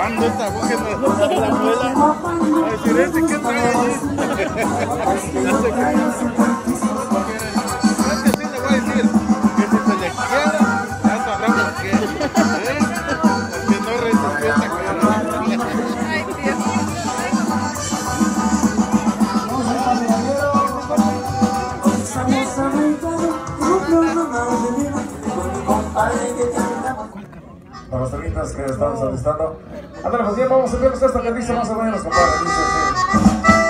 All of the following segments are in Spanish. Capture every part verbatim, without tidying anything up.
grabando esta boca en la, en la abuela. A decir, ¿este qué trae allí? Ya se calla. Es que sí le voy a decir que si se le quiera, ya sabremos qué. ¿Eh? Porque no resistió esta cara. Ay, Dios. Para los temitas que estamos alistando. Ándale, pues bien, vamos a ver esta que dice más o menos, compadre. Dice así.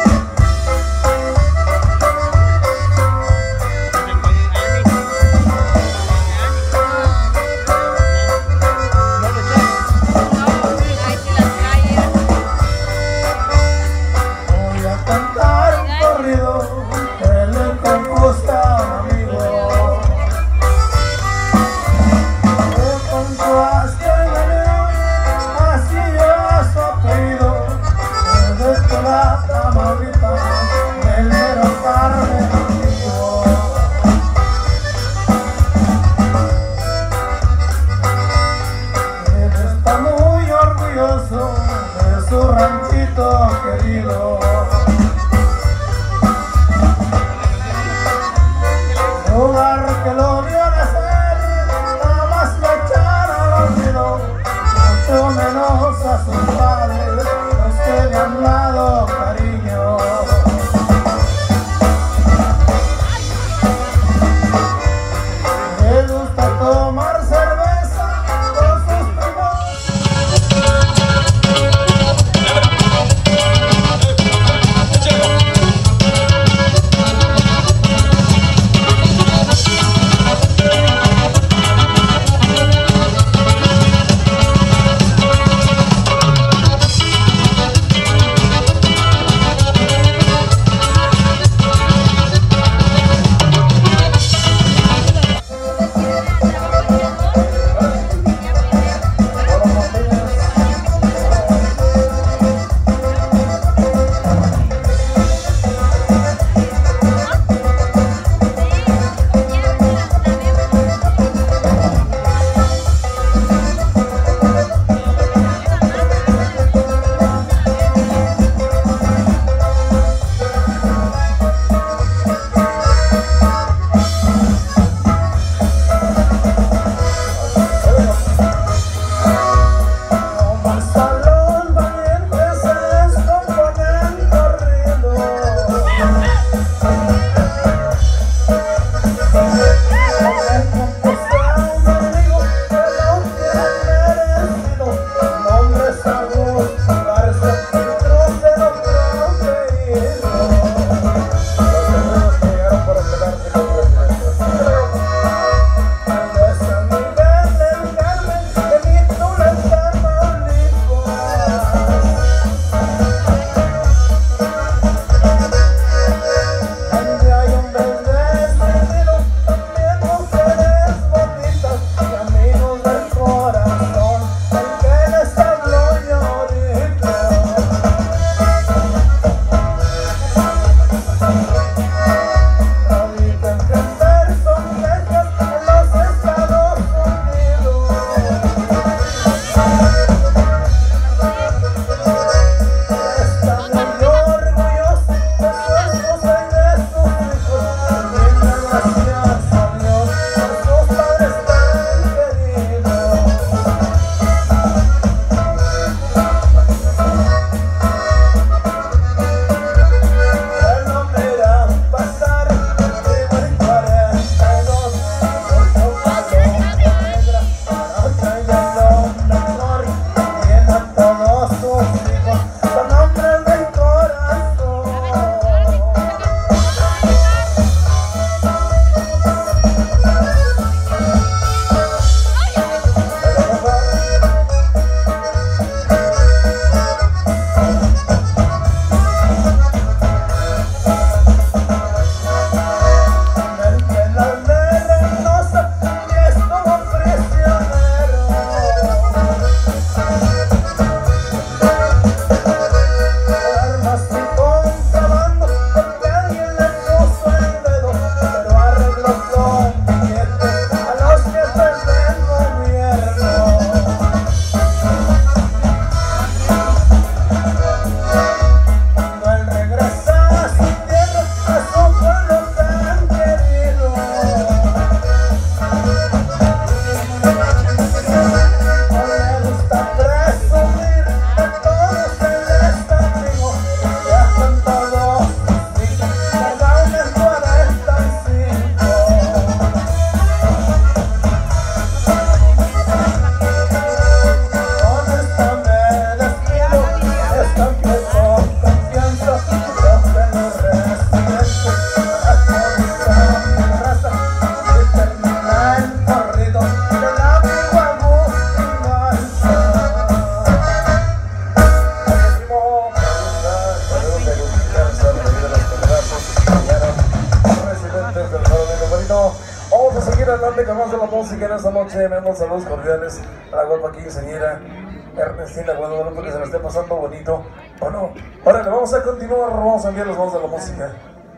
Voy a cantar un corrido que le compuesta a un amigo. Me contaste de así yo has sufrido, me despertaste. seguir adelante con más de la música en esta noche. Tenemos saludos cordiales a la guapa quinceañera Ernestina Guadalupe, que se la esté pasando bonito. ¿O no? Ahora le vamos a continuar, vamos a enviarles más de la música.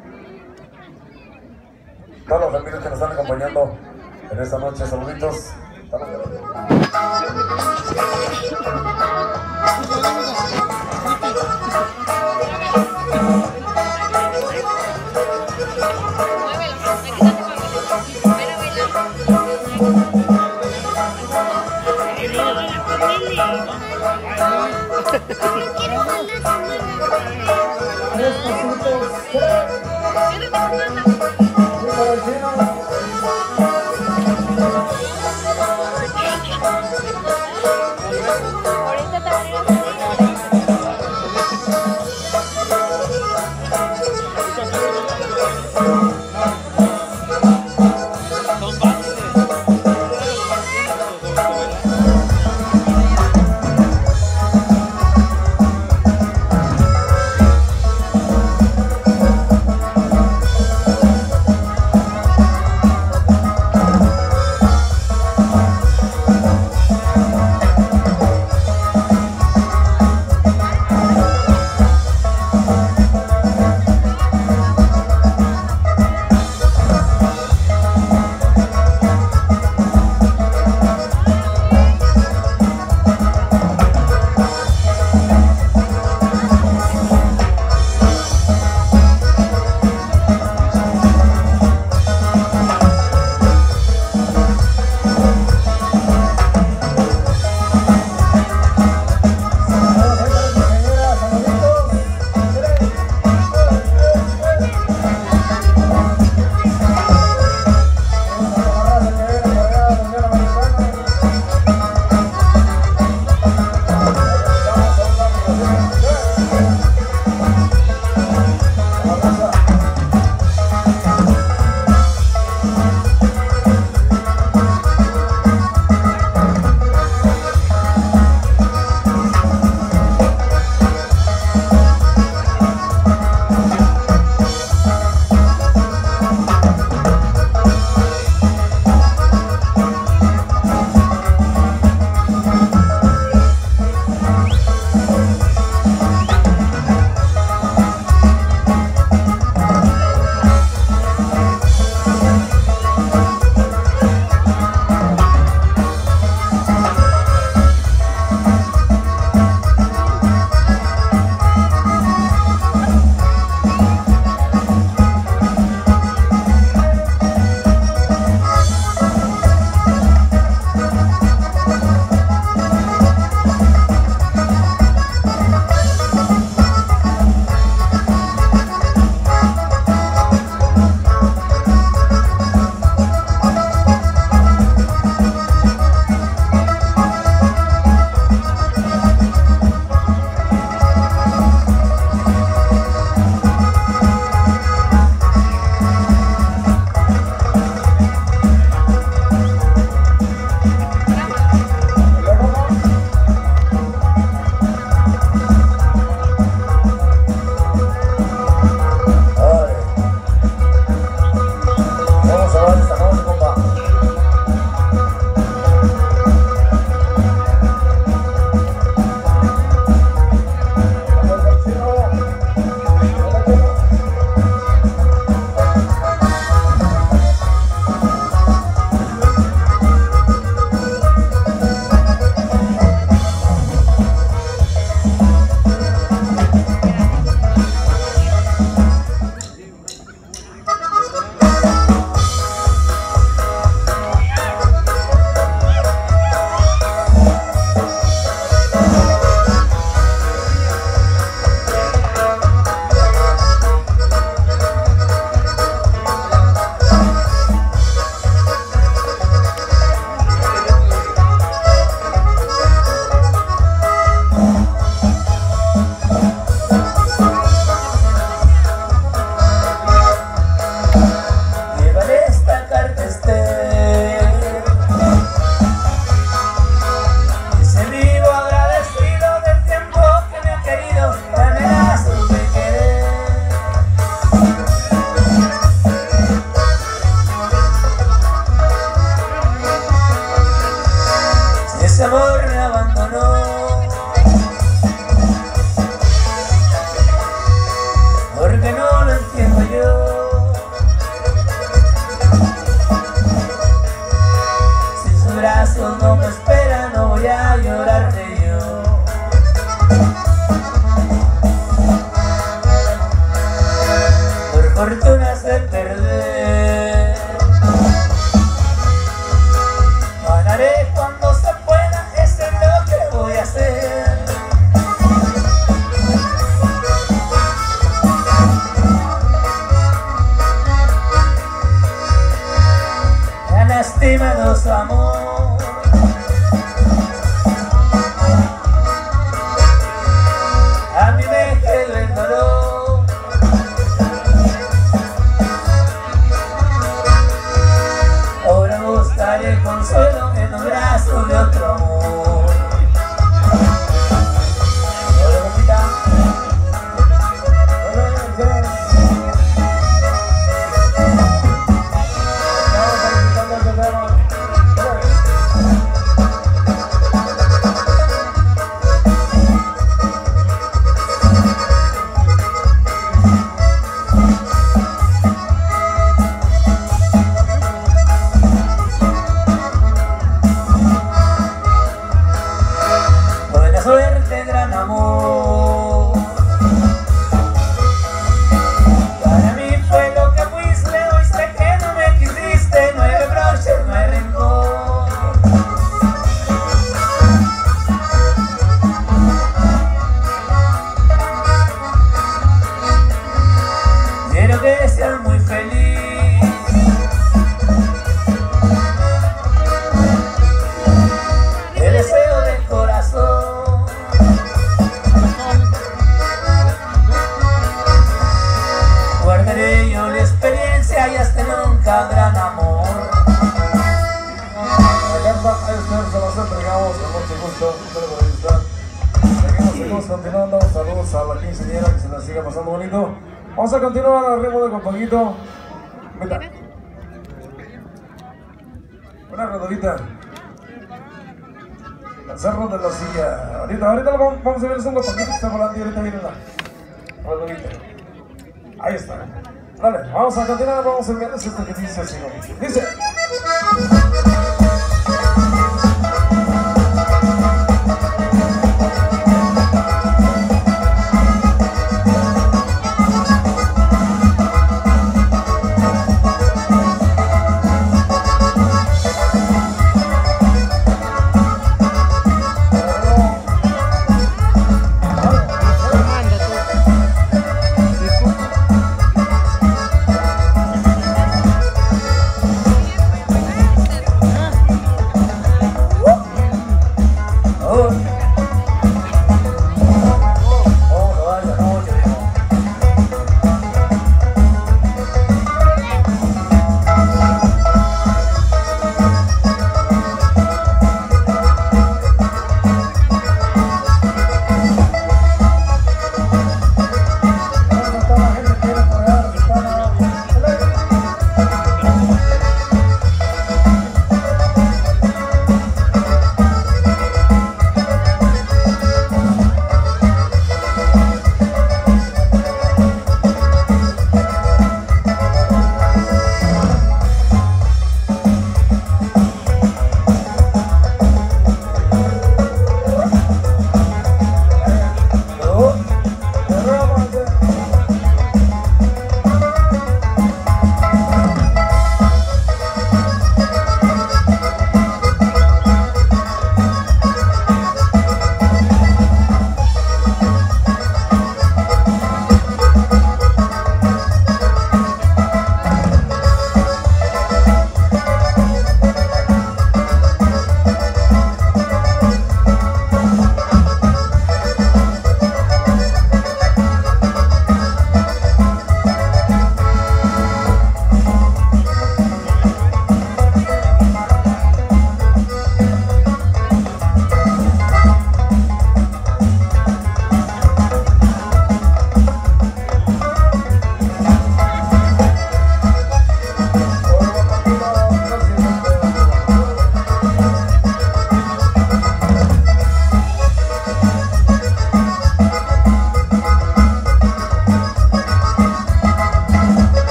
Todas las familias que nos están acompañando en esta noche, saluditos. lastimado su amor. A mí me quedó el dolor. Ahora buscaré consuelo en los brazos de otro amor. Hola, compita. Hola, Mercedes. Estamos calificando el programa. Buena suerte, gran amor. Para mí fue lo que fuiste, hoy sé que no me quisiste. No hay reproches, no hay rencor. Quiero que seas muy feliz. Te deseo de corazón. Guardaré yo la experiencia y hasta nunca, gran amor. La carta a este se las entregamos con mucho gusto. Seguimos, seguimos continuando. Saludos a la quinceañera, que se la siga pasando bonito. Vamos a continuar al ritmo de compañito. Mira. Una rodadita. El cerro de la silla. Ahorita, ahorita lo vamos, vamos a ver, es un guapaquito que está volando y ahorita viene la rodadita. Ahí está. Dale, vamos a continuar, vamos a ver esto que dice así. Dice. Disculpa.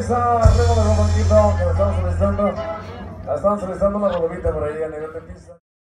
está Remo de Romanquito, que lo estamos solicitando. La estamos solicitando una rolita por ahí a nivel de pista.